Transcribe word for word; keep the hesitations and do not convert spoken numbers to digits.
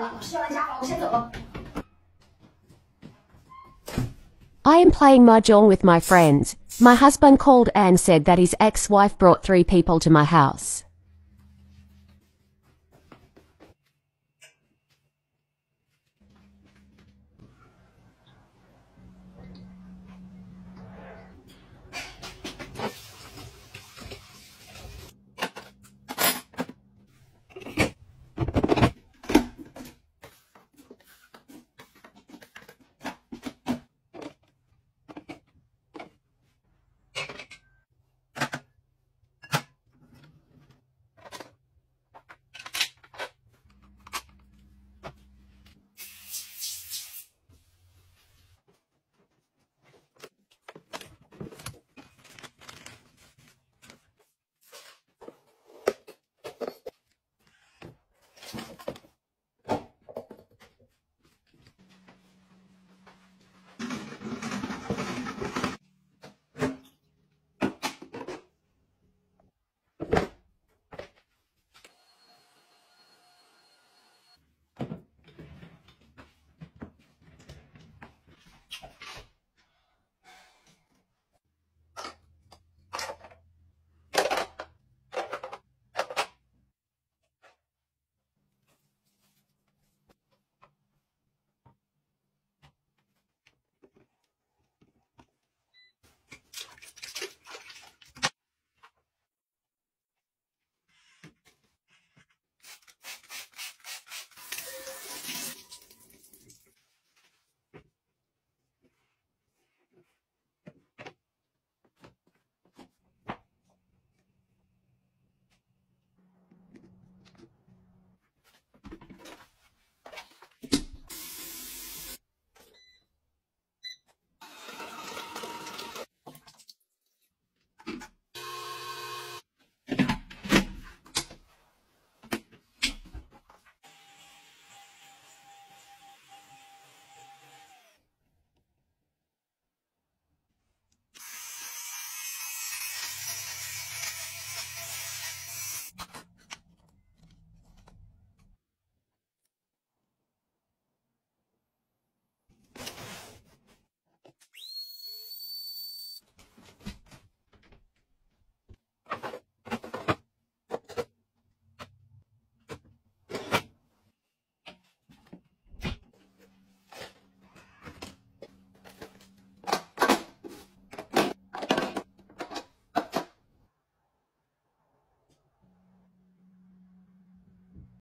了，老师要来家访，我先走了。 I am playing mahjong with my friends. My husband called and said that his ex-wife brought three people to my house.